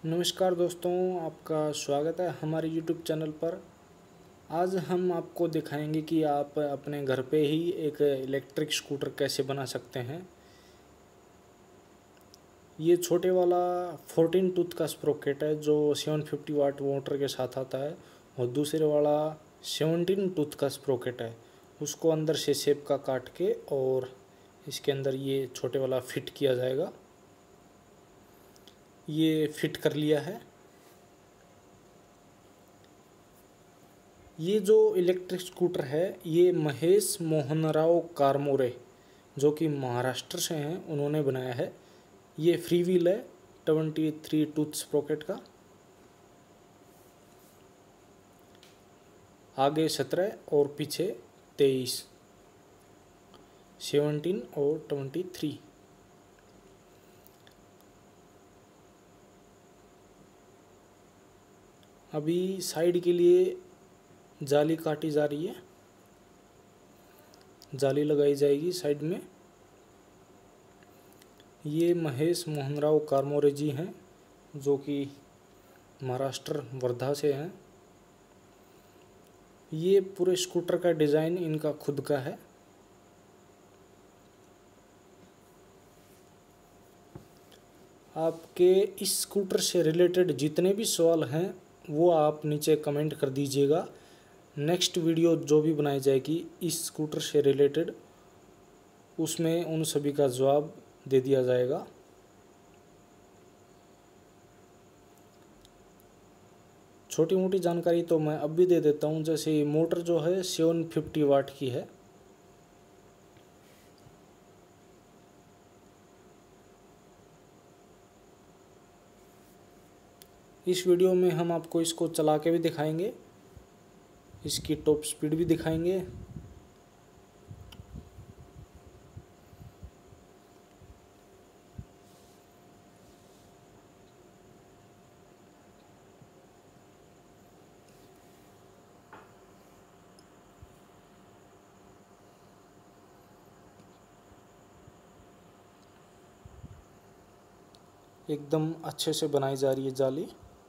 नमस्कार दोस्तों, आपका स्वागत है हमारे YouTube चैनल पर। आज हम आपको दिखाएंगे कि आप अपने घर पे ही एक इलेक्ट्रिक स्कूटर कैसे बना सकते हैं। ये छोटे वाला 14 टूथ का स्प्रोकेट है जो 750 वाट मोटर के साथ आता है, और दूसरे वाला 17 टूथ का स्प्रोकेट है। उसको अंदर से शेप का काट के और इसके अंदर ये छोटे वाला फिट किया जाएगा। ये फिट कर लिया है। ये जो इलेक्ट्रिक स्कूटर है ये महेश मोहनराव कारमोरे, जो कि महाराष्ट्र से हैं, उन्होंने बनाया है। ये फ्री व्हील है 23 टूथ स्प्रोकेट का। आगे 17 और पीछे 23, 17 और 23। अभी साइड के लिए जाली काटी जा रही है, जाली लगाई जाएगी साइड में। ये महेश मोहनराव कारमोरे जी हैं, जो कि महाराष्ट्र वर्धा से हैं। ये पूरे स्कूटर का डिज़ाइन इनका खुद का है। आपके इस स्कूटर से रिलेटेड जितने भी सवाल हैं वो आप नीचे कमेंट कर दीजिएगा। नेक्स्ट वीडियो जो भी बनाई जाएगी इस स्कूटर से रिलेटेड, उसमें उन सभी का जवाब दे दिया जाएगा। छोटी मोटी जानकारी तो मैं अब भी दे देता हूँ। जैसे मोटर जो है 750 वाट की है। इस वीडियो में हम आपको इसको चला के भी दिखाएंगे, इसकी टॉप स्पीड भी दिखाएंगे। एकदम अच्छे से बनाई जा रही है जाली।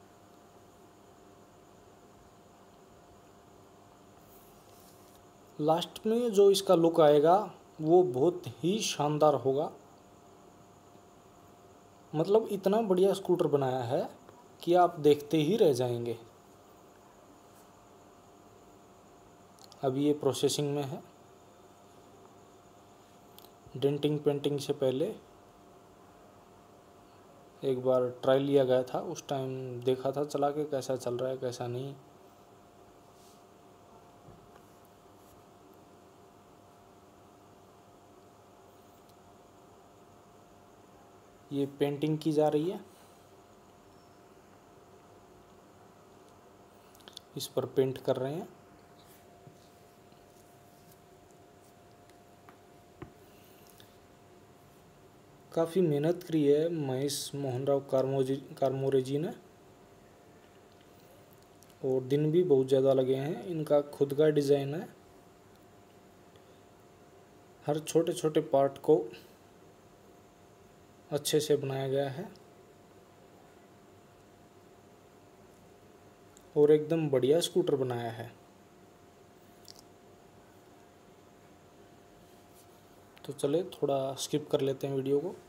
लास्ट में जो इसका लुक आएगा वो बहुत ही शानदार होगा। मतलब इतना बढ़िया स्कूटर बनाया है कि आप देखते ही रह जाएंगे। अभी ये प्रोसेसिंग में है। डेंटिंग पेंटिंग से पहले एक बार ट्रायल लिया गया था, उस टाइम देखा था चला के कैसा चल रहा है कैसा नहीं। ये पेंटिंग की जा रही है, इस पर पेंट कर रहे हैं। काफ़ी मेहनत करी है महेश मोहनराव कारमोरे जी ने, और दिन भी बहुत ज़्यादा लगे हैं। इनका खुद का डिज़ाइन है। हर छोटे छोटे पार्ट को अच्छे से बनाया गया है और एकदम बढ़िया स्कूटर बनाया है। तो चले थोड़ा स्किप कर लेते हैं वीडियो को।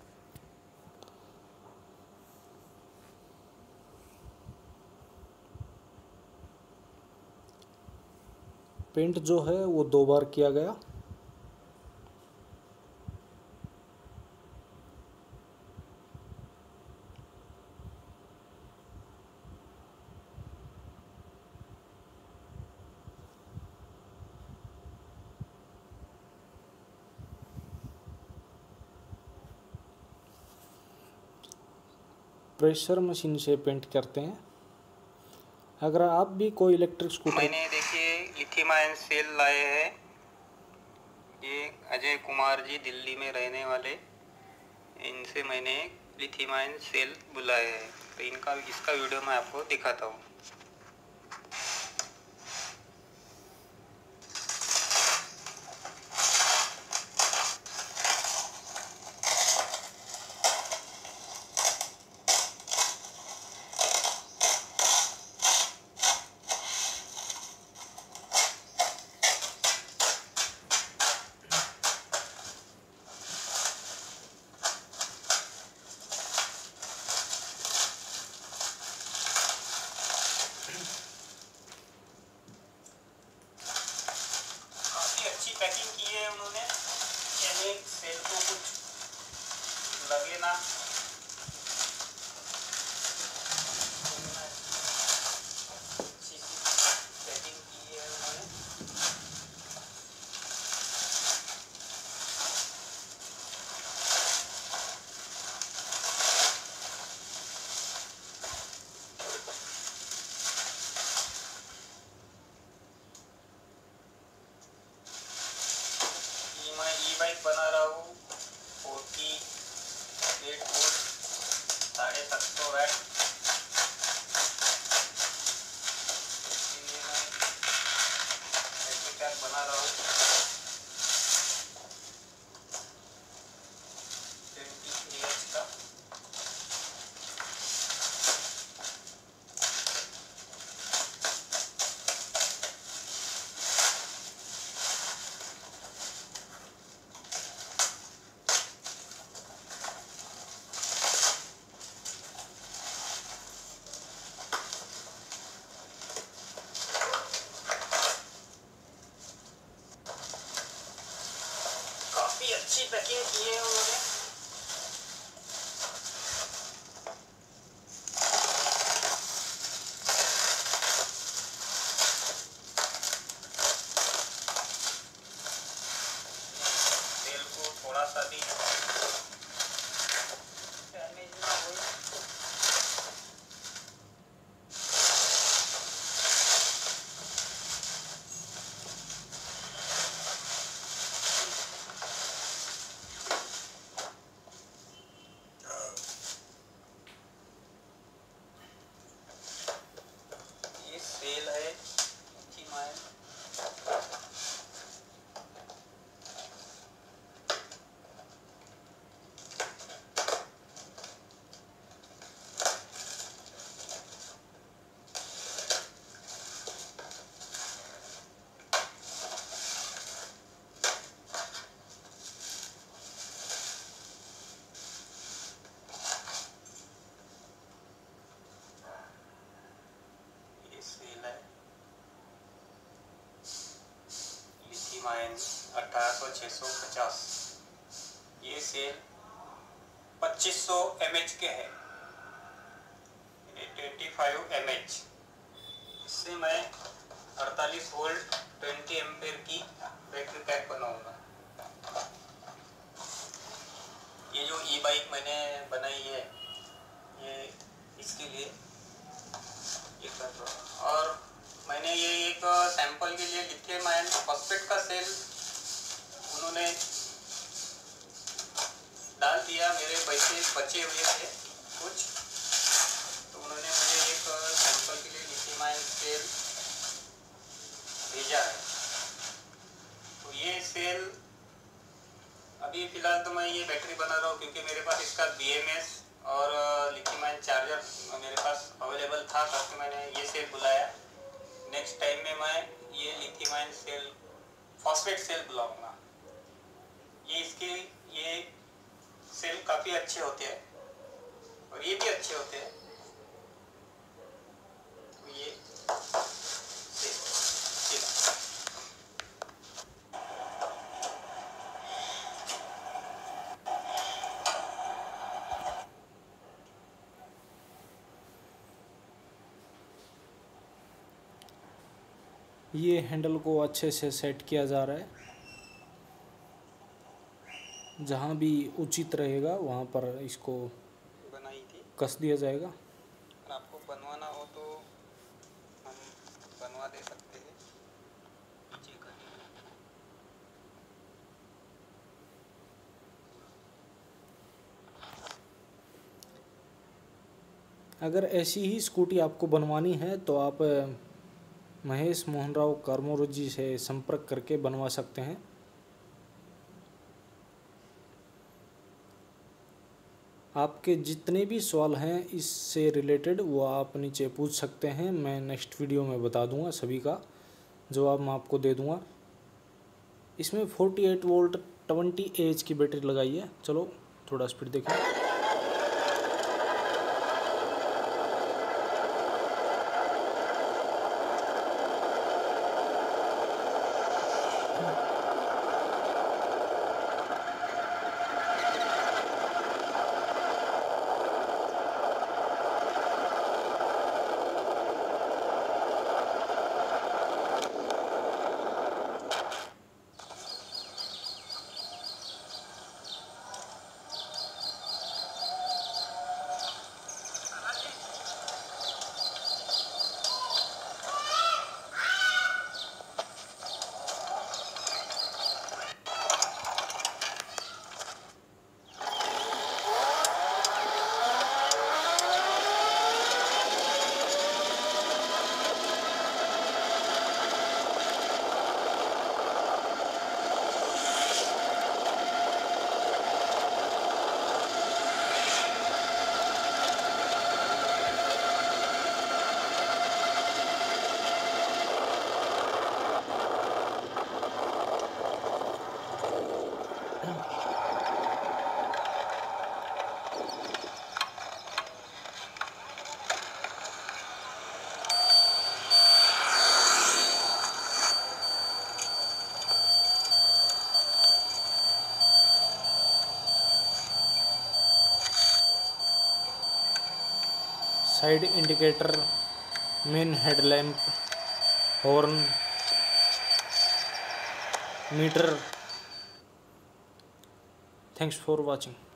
पेंट जो है वो 2 बार किया गया। प्रेशर मशीन से पेंट करते हैं। अगर आप भी कोई इलेक्ट्रिक स्कूटर, मैंने देखिए लिथियम आयन सेल लाए हैं। ये अजय कुमार जी दिल्ली में रहने वाले, इनसे मैंने लिथियम आयन सेल बुलाए हैं, तो इसका वीडियो मैं आपको दिखाता हूँ। लिथियम 1800-650। ये सेल 2500 mAh के है, 25 mAh। इससे मैं 48 वोल्ट 20 एम्पेयर की बैटरी पैक बनाऊंगा। ये जो ई बाइक मैंने बनाई है, ये इसके लिए ये कर दो। और मैंने ये एक सैंपल के लिए लिथियम आयन फॉस्फेट का सेल उन्होंने डाल दिया, मेरे पैसे बचे हुए थे कुछ, तो उन्होंने मुझे एक सैंपल के लिए लिथियम आयन सेल भेजा है। तो ये सेल अभी फ़िलहाल तो मैं ये बैटरी बना रहा हूँ, क्योंकि मेरे पास इसका BMS और लिथियम आयन चार्जर मेरे पास अवेलेबल था, करके मैंने ये सेल बुलाया। नेक्स्ट टाइम में मैं ये lithium ion cell phosphate cell बुलाऊंगा। ये सेल काफ़ी अच्छे होते हैं और ये भी अच्छे होते हैं। तो ये ये हैंडल को अच्छे से सेट किया जा रहा है, जहाँ भी उचित रहेगा वहाँ पर इसको बनाई थी, कस दिया जाएगा। अगर आपको बनवाना हो तो हम बनवा दे सकते हैं। नीचे का अगर ऐसी ही स्कूटी आपको बनवानी है तो आप महेश मोहन राव कारमोर जी से संपर्क करके बनवा सकते हैं। आपके जितने भी सवाल हैं इससे रिलेटेड वो आप नीचे पूछ सकते हैं, मैं नेक्स्ट वीडियो में बता दूंगा, सभी का जवाब मैं आपको दे दूंगा। इसमें 48 वोल्ट 20 एच की बैटरी लगाई है। चलो थोड़ा स्पीड देखें। Side indicator, main headlamp, horn, meter. Thanks for watching.